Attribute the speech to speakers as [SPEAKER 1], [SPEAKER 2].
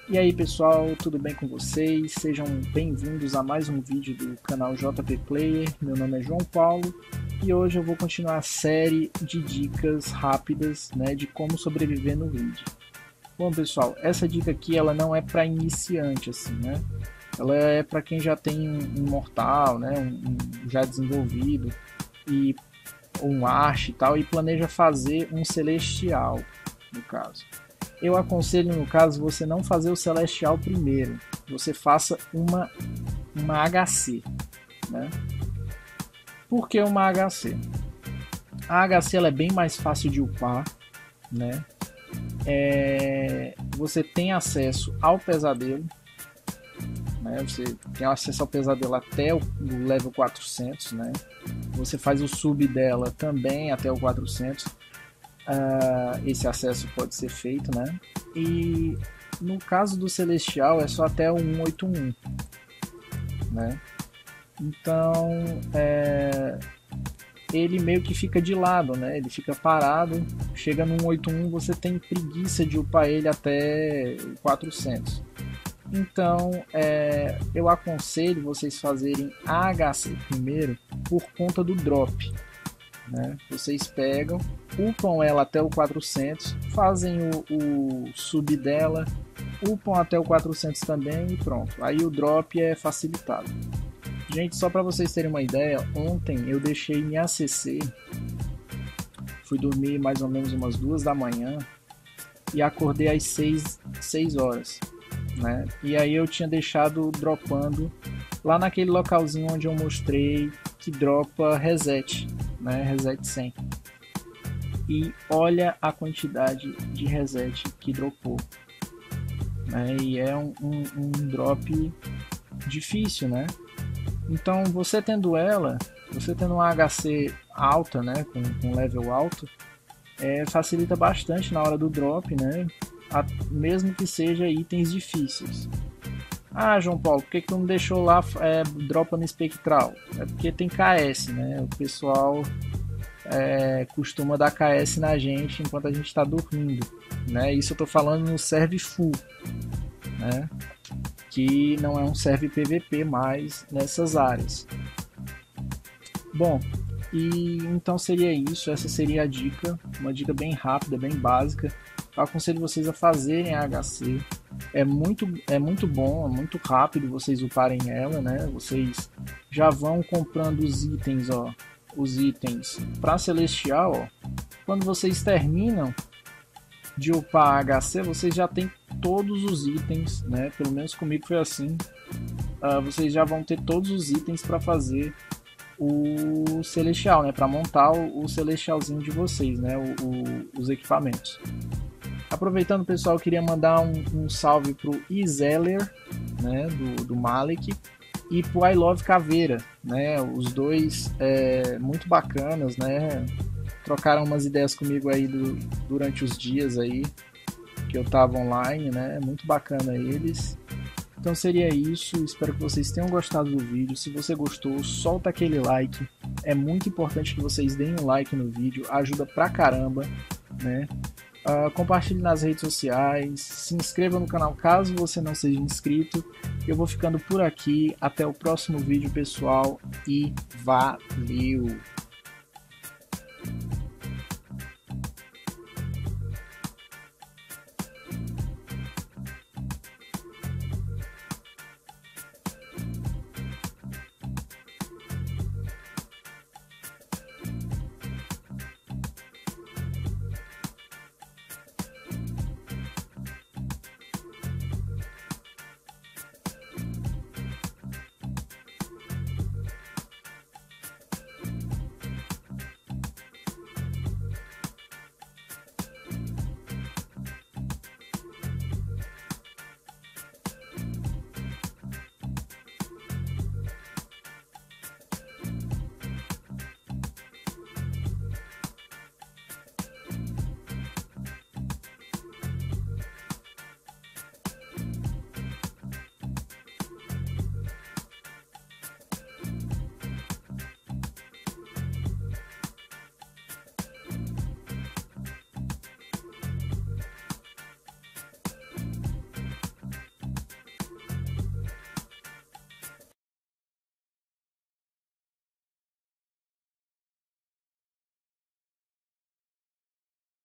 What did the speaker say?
[SPEAKER 1] E aí pessoal, tudo bem com vocês? Sejam bem-vindos a mais um vídeo do canal JP Player. Meu nome é João Paulo e hoje eu vou continuar a série de dicas rápidas, de como sobreviver no raid. Bom pessoal, essa dica aqui ela não é para iniciante assim, Ela é para quem já tem um mortal, um já desenvolvido e um Arch e tal e planeja fazer um celestial, no caso. Eu aconselho, no caso, você não fazer o Celestial primeiro. Você faça uma HC. Por que uma HC? A HC ela é bem mais fácil de upar. Você tem acesso ao pesadelo. Você tem acesso ao pesadelo até o level 400. Você faz o sub dela também até o 400. Esse acesso pode ser feito, E no caso do Celestial é só até o 181, Então ele meio que fica de lado, Ele fica parado, chega no 181, você tem preguiça de upar ele até o 400. Então eu aconselho vocês fazerem a HC primeiro por conta do drop. Vocês pegam, upam ela até o 400, fazem o sub dela, upam até o 400 também e pronto. Aí o drop é facilitado. Gente, só para vocês terem uma ideia, ontem eu deixei minha ACC, fui dormir mais ou menos umas 2 da manhã e acordei às 6 horas. E aí eu tinha deixado dropando lá naquele localzinho onde eu mostrei que dropa reset. Reset 100. E olha a quantidade de reset que dropou. E é um drop difícil, Então você tendo ela, você tendo uma HC alta, com level alto, facilita bastante na hora do drop, mesmo que seja itens difíceis. Ah, João Paulo, por que tu não deixou lá dropa no espectral? É porque tem KS, O pessoal costuma dar KS na gente enquanto a gente está dormindo, Isso eu tô falando no serve full, Que não é um serve PVP mais nessas áreas. Bom, e então seria isso, essa seria a dica, uma dica bem rápida, bem básica. Eu aconselho vocês a fazerem a HC. É muito bom, é muito rápido vocês uparem ela, Vocês já vão comprando os itens, os itens para Celestial, Quando vocês terminam de upar a HC, vocês já tem todos os itens, Pelo menos comigo foi assim. Vocês já vão ter todos os itens para fazer o Celestial, para montar o Celestialzinho de vocês, os equipamentos. Aproveitando, pessoal, eu queria mandar um salve pro Izeller, do Malik, e pro I Love Caveira, Os dois muito bacanas, Trocaram umas ideias comigo aí durante os dias aí que eu tava online, Muito bacana eles. Então seria isso, espero que vocês tenham gostado do vídeo. Se você gostou, solta aquele like. É muito importante que vocês deem um like no vídeo, ajuda pra caramba, compartilhe nas redes sociais, se inscreva no canal caso você não seja inscrito. Eu vou ficando por aqui, até o próximo vídeo, pessoal, e valeu!